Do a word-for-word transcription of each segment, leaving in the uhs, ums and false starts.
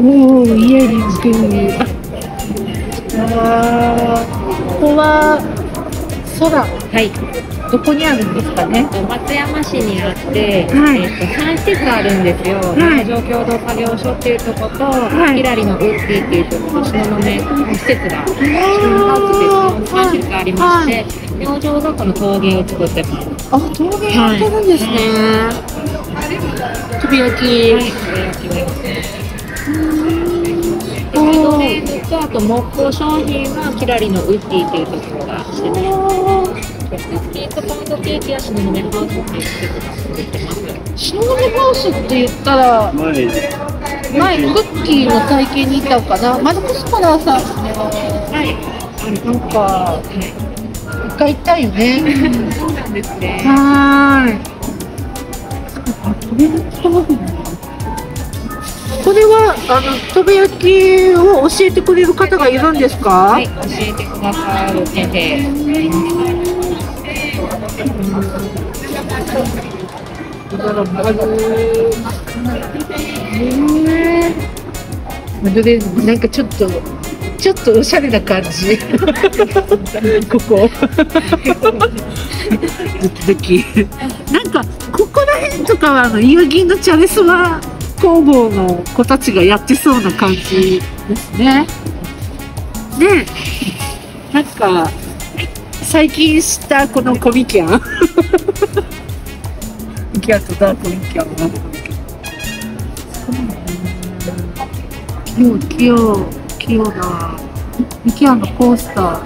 おお、イヤリング。ああ、ここは空。はい。どこにあるんですかね。 松山市にあって、 はい、 えっとさん施設あるんですよ。 はい、 農場共同作業所っていうところと、 はい、 ひらりのウッディっていうところと、東雲施設が、シムハウスでさん施設ありまして、農場がこの陶芸を作ってます。 あ、陶芸やってるんですね。つぶやき。はい、つぶやきですね。 陶芸と、あと木工商品はキラリのウッディっていうところがしてます。スケートパウンドケーキや東雲ハウスっていう施設が作ってます。 東雲ハウスって言ったら、前クッキーの体験に行ったのかな。マルコスパラーさんはい、なんか一回行ったよね。 そうなんですね。 はい。これはあのとべ焼きを教えてくれる方がいるんですか？ はい、教えてくださる先生。 どれなんかちょっとちょっとおしゃれな感じ。ここドキドキ。なんかここら辺とかはあのイワギンのチャレスワ工房の子たちがやってそうな感じですね。で、なんか最近知ったこのコミキャン。ミキャンとダークミキャンは器用器用器用だ。ミキャンのコースター。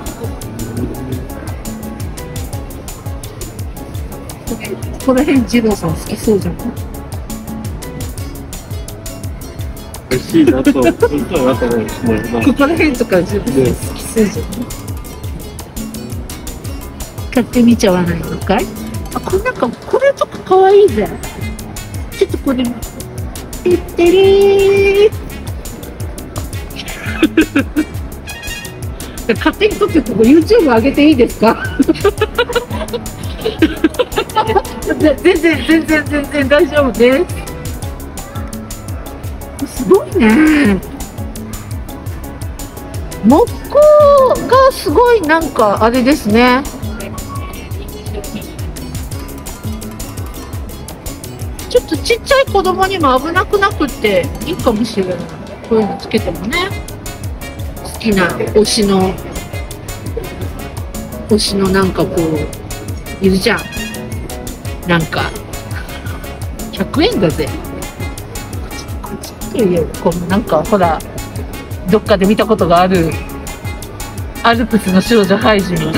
ここら辺二郎さん好きそうじゃん。 美味しいなと、美味しそうなと思います。 ここら辺とか自分で好きそうじゃん。買ってみちゃわないのかい？あ、これなんかこれとか可愛いぜ。ちょっとこれてってりー。勝手に撮ってここ YouTube 上げていいですか？全然全然全然大丈夫です。すごいね。木工がすごいなんかあれですね。ちょっとちっちゃい子供にも危なくなくっていいかもしれない。こういうのつけてもね。好きな推しの推しのなんかこういるじゃん。なんかひゃくえんだぜ。こっちっていうこのなんかほらどっかで見たことがあるアルプスの少女ハイジの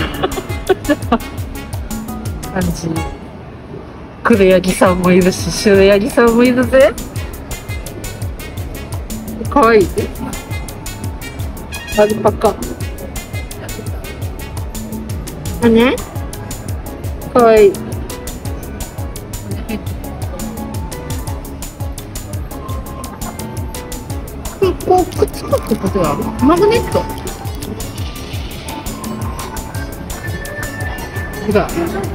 感じ。黒柳さんもいるし白柳さんもいるぜ。かわいいね。アルパカ。あね。かわいい。こうくっつくってことはマグネット。ほら。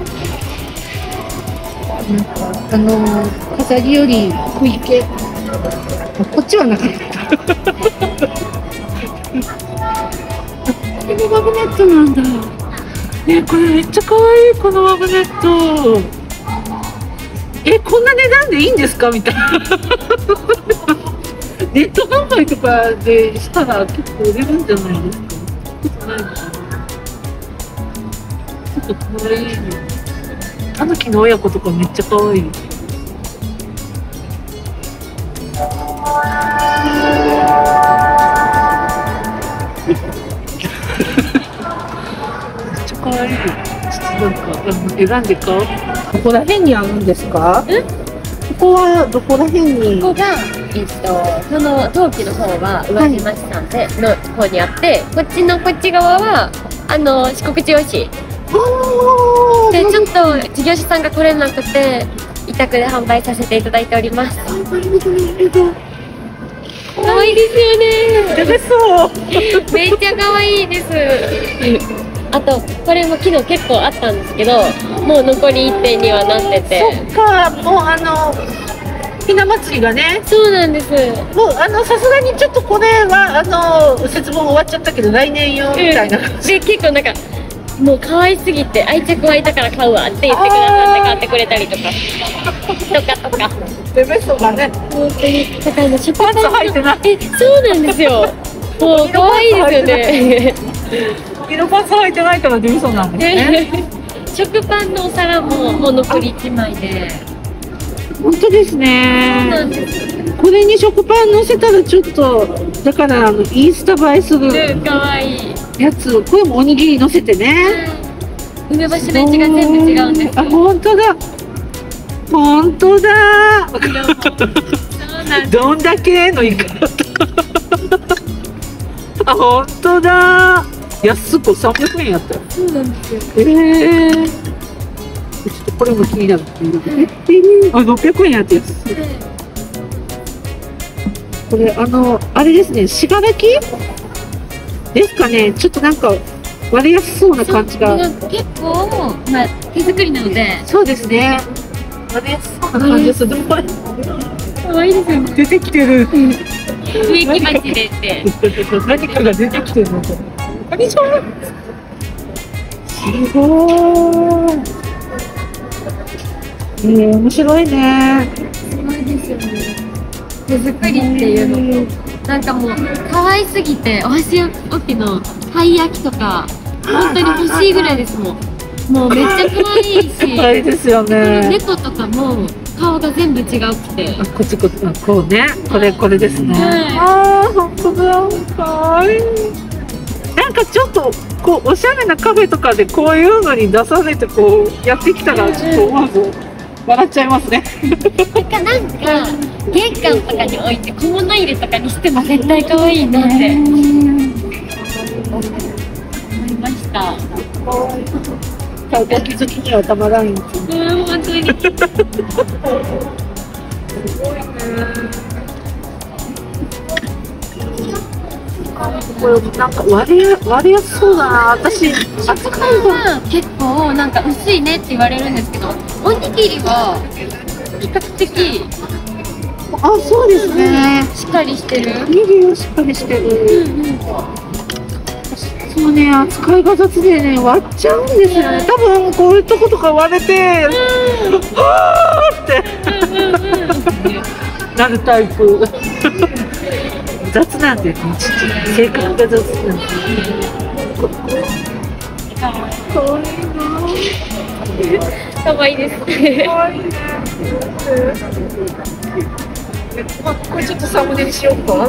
なんかあの飾りより小池。こっちはなかった。これマグネットなんだ。ね、これめっちゃ可愛いこのマグネット。え、こんな値段でいいんですかみたいな。ネット販売とかでしたら結構売れるんじゃないですか。ちょっと可愛い。タヌキの親子とかめっちゃ可愛い。めっちゃ可愛い。ちょっとなんか選んで買おう。ここら辺にあるんですか？え？ここはどこら辺に？ ここがえっとその陶器の方は宇和島市さんでの方にあって、こっちのこっち側はあの四国中央市。でちょっと事業者さんが来れなくて委託で販売させていただいております。可愛いですよね。 そうめっちゃ可愛いです。あとこれも昨日結構あったんですけど、もう残りいってんにはなってて。 そっか、もうあのひな祭りがね、 そうなんです。 もうあのさすがにちょっとこれはあの節分終わっちゃったけど来年よみたいな、 うん、で結構なんかもう可愛すぎて愛着湧いたから買うわって言ってくださって買ってくれたりとかとかとかベベソがね、 本当にだから食パンツ履いてない。 えそうなんですよ。もう可愛いですよね。 色パンツ履いてないからベベソなんですね。 食パンのお皿ももう残りいちまいで。 本当ですね。 そうなんです。 これに食パン乗せたらちょっとだからあのインスタ映えする可愛いやつ、これもおにぎり乗せてね。 梅干しの位置が全部違うんです。 あ、本当だ。本当だ。 そうなんです。 どんだけの言い方。あ、本当だ。安子三百円やったよ。 そうなんですよ。 ええー。ちょっとこれも気になるっていう。えあ、六百円やったやつ。これあのあれですね、信楽ですかね。ちょっとなんか割れやすそうな感じが。 結構まあ手作りなので。 そうですね。割れやすそうな感じです。でもこれ可愛いですよね。 出てきてる。 植木鉢でって。 何かが出てきてるの。こんにちは。すごい。えー、面白いね。 すごいですよね。手作りっていうのと、なんかもう可愛すぎてお箸置きのたい焼きとか本当に欲しいぐらいですもん。もうめっちゃ可愛いし。 可愛いですよね。 猫とかも顔が全部違うくて。 あ、こっちこっち、こうね、これこれですね。 はい、 ああ、本当だ、可愛い。なんかちょっとこうおしゃれなカフェとかでこういうのに出されてこうやってきたらちょっと思わず笑っちゃいますね。 なんかなんか玄関とかに置いて小物入れとかにしても絶対可愛いなって思いました。 顔焼き好きにはたまらんよ。 うん、本当に。 すごいね。これなんか割れ割れやすそうだな。私食パンは結構なんか薄いねって言われるんですけど、おにぎりは比較的あ、そうですね。 しっかりしてる。 おにぎりはしっかりしてる。 うんうん。 そうね、扱いが雑でね割っちゃうんですよね。多分こういうとことか割れて、はーってなるタイプ。雑なんで、ね、ちっちゃい性格が雑なんで。かわいいな。 可愛いです。 かわいいね。これちょっとサムネにしようか。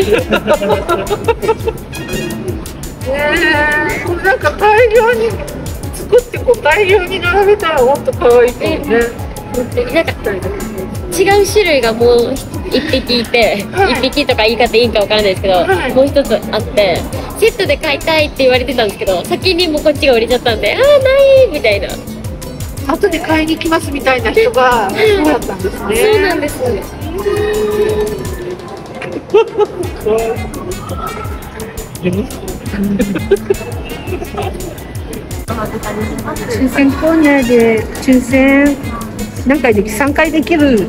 ねえ、これなんか大量に作ってこう大量に並べたらもっと可愛いかもね。 なんか違う種類がもう一匹いて、 はい、 一匹とか言い方いいかわからないですけど、はい、もう一つあってセットで買いたいって言われてたんですけど、先にもうこっちが売れちゃったんで、ああないみたいな。 後で買いに来ますみたいな人がそうだったんですね。 そうなんです。 抽選コーナーで抽選何回できさんかいできる。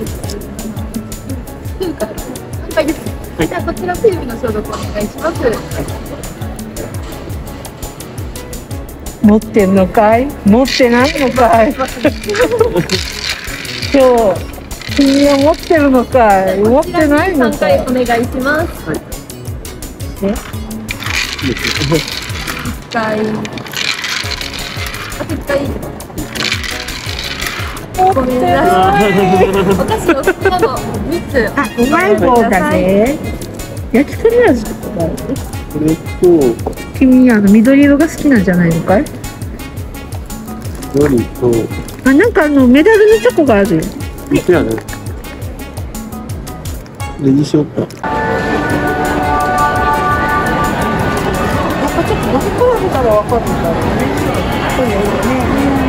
さんかいです。はい、じゃあこちらテレビの消毒お願いします。 持ってんのかい？持ってないのかい？今日君は持ってるのかい？持ってないのかい？ お願いします。はい。 ね。 一回。あと一回。ごめんなさい。お菓子の好きなのみっつ。 あ、うまい棒だね。焼き鳥味とかある？ これと君あの緑色が好きなんじゃないのかい？ 緑とあ、なんかあのメダルのチョコがあるよ。 見てやね。これにしようか。 やっぱちょっとどこから見たらわかるんだろうね。そうよね。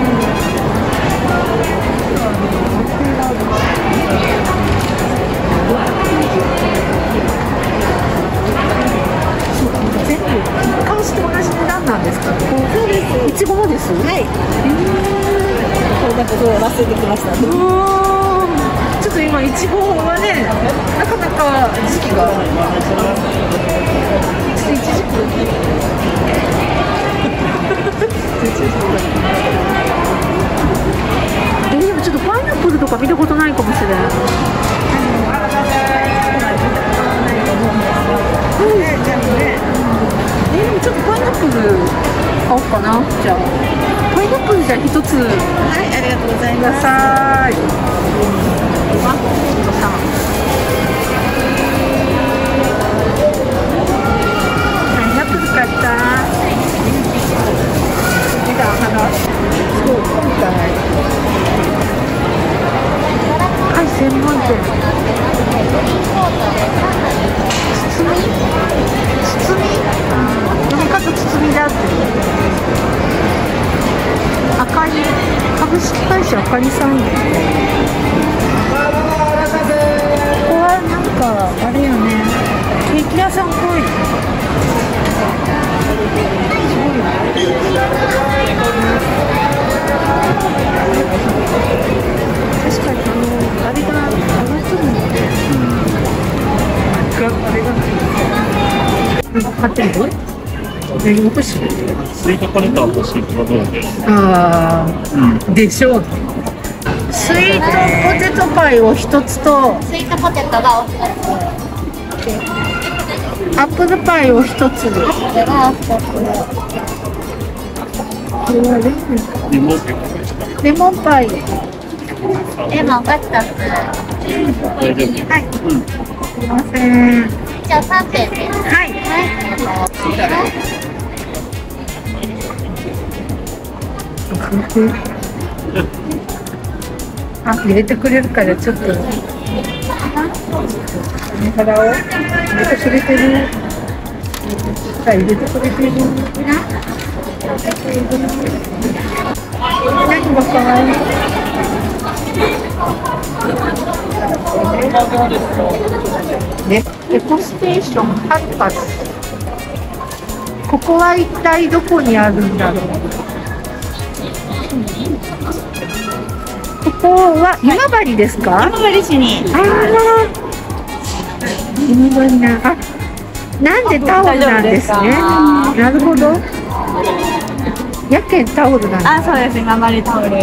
全部一貫して同じ値段なんですかね。そうです。いちごもです。はい。ええー。これだけど忘れてきましたね。ちょっとと今いちごはね、なかなか時期がいちじくえー、でもちょっとパイナップルとか見たことないかもしれない。うん、えー、でもちょっとパイナップル買おうかな。じゃあパイナップルじゃあ一つ。はい、ありがとうございます。ください。あ、ちょっとさ。パイナップル買った。値段話。そう、今回。貝専門店。包み？包み？飲み方包みだって。赤い株式会社あかりさん。ここはなんかあれよね、ケーキ屋さんっぽい。確かにあのあれが上がってるので、あれがなんか買ってる？何が欲しい？ スイカカレーター欲しいとかどうです？ ああ、うん、でしょう。スイートポテトパイを一つと、 スイートポテトがお一つ。 アップルパイを一つ。 アップルが一つ。 これはレモン。レモンパイ。 レモンが一つ。 大丈夫。 はい。うん。すいません。 じゃあ三点です。 はい。 はい。 あ、入れてくれるからちょっと金払おう。入れてくれてる。あ、入れてくれてる。何がかわいい。ね、エコステーションハッパス。ここは一体どこにあるんだろう。ここは今治ですか？ 今治市に。 ああ、今治な。あ、なんでタオルなんですね。なるほど。やけんタオルなんです。 あ、そうです。今治タオル。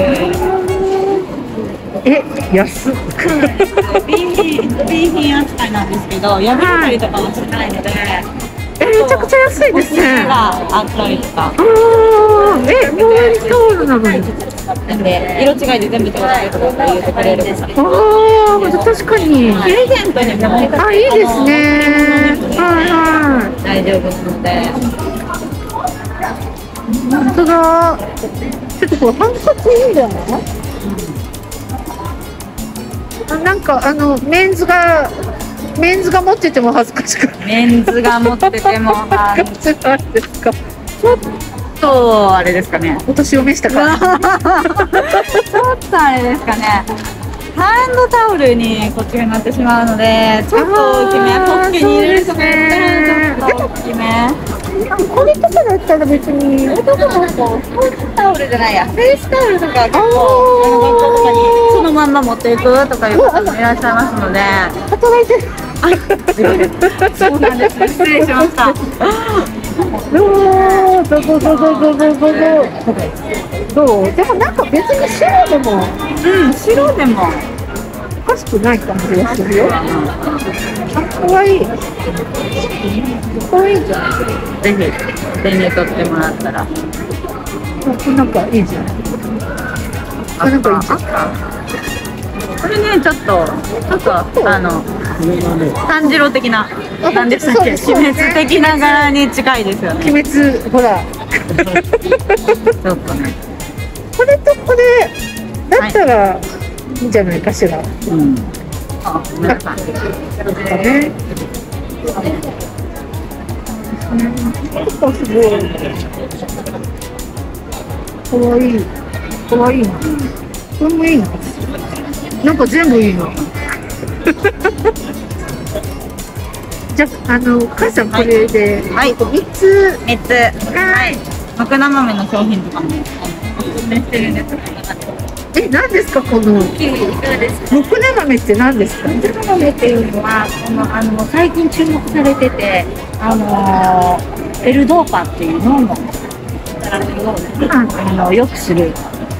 え、安っ。 B品、B品扱いなんですけど、破れたりとかはしないので。 え、めちゃくちゃ安いですね。 があったりとか。 ああ、え、もうタオルなのに。 なんで色違いで全部違うとか言ってくれるんですけど。 ああ、確かに。 プレゼントにも。 あ、いいですね。はいはい。 大丈夫なので。 本当だ。ちょっとこれハンカチいいんじゃない？あ、なんかあのメンズがメンズが持ってても恥ずかしくない。 メンズが持ってても恥ずかしくないですか？ ちょっとあれですかね。 お年を召したか。 ちょっとあれですかね。ハンドタオルにこっちがなってしまうので、ちょっと大きめ、ポッケに入れるとかやったらちょっと大きめ。 これとかだったら別に男の子、スポーツタオルじゃないや、フェイスタオルとか結構あの学校とかにそのまんま持っていくとかいう方もいらっしゃいますので。 働いてる。 そうなんです。失礼しました。 どうどうどうどうどうどうどうどうどう。でもなんか別に白でも、 うん、白でもおかしくない感じがするよ。あ、かわいい。かわいいじゃん。 ぜひ手に取ってもらったら。 なんかいいじゃん。あ、なんかいいじゃん。 これね、ちょっとちょっとあの炭治郎的な、なんでしたっけ、鬼滅的な柄に近いですよね。 鬼滅、ほら。 ちょっとね。 これとこれだったらいいんじゃないかしら。 うん。あ、なんかね。すごい。かわいい。かわいいな。これもいいな。なんか全部いいの。じゃあ、あの、お母さんこれで、 はい、 三つ。 三つ。はい。マクナ豆の商品とかもおすすめしてるんですけど。 え、何ですかこのキウイいかがですか？ むくね豆って何ですか？ むくね豆っていうのは、このあの最近注目されてて、あのー、エルドーパっていう脳の働きをあの良くする。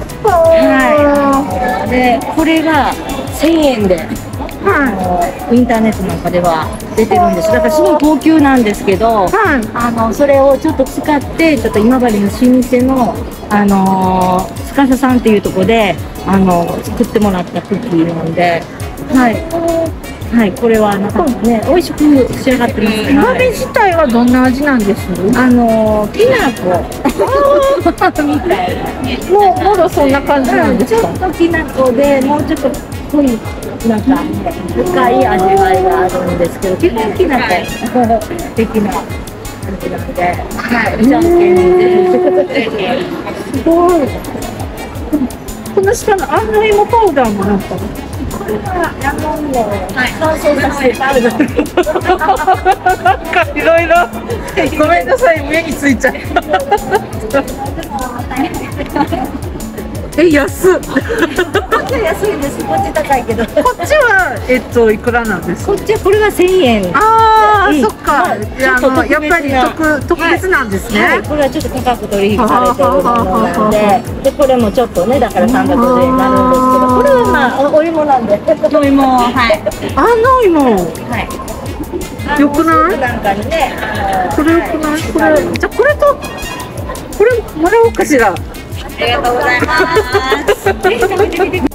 はい。で、これがせんえんで、あのインターネットなんかでは出てるんです。だからすごい高級なんですけど、 はい。 あのそれをちょっと使ってちょっと今治の老舗のあのー、司さんっていうところであの作ってもらったクッキーなんで、はいはい、これはなかなかね美味しく仕上がってますね。 豆自体はどんな味なんです？ あのー、きなこみたいな。 もうまだそんな感じなんですか？ ちょっときなこでもうちょっと濃いなんか深い味わいがあるんですけど、結構きなこ的な感じなので、はい、じゃんけんにぜひ。 すごい。この下の安納芋パウダーもなんか。 これはヤモンを乾燥させてパウダー。 なんかいろいろ。ごめんなさい、目についちゃった。え、安っ。 こっちは安いんです。こっち高いけど。 こっちは、えっと、いくらなんですか？ こっちはこれはせんえん。 ああ、 うんそっか。いや、あの、やっぱり特、特別なんですね。 はい、これはちょっと高く取引されてるものなんで、で、これもちょっとね、だからさんびゃくえんになるんですけど、これはまあ、お芋なんで。お芋、はい。 安納芋。 はい。 よくない？ なんかにね、あのこれよくない？これ、じゃ、これと。これ、もらおうかしら。 ありがとうございます。ぜひ食べてみてく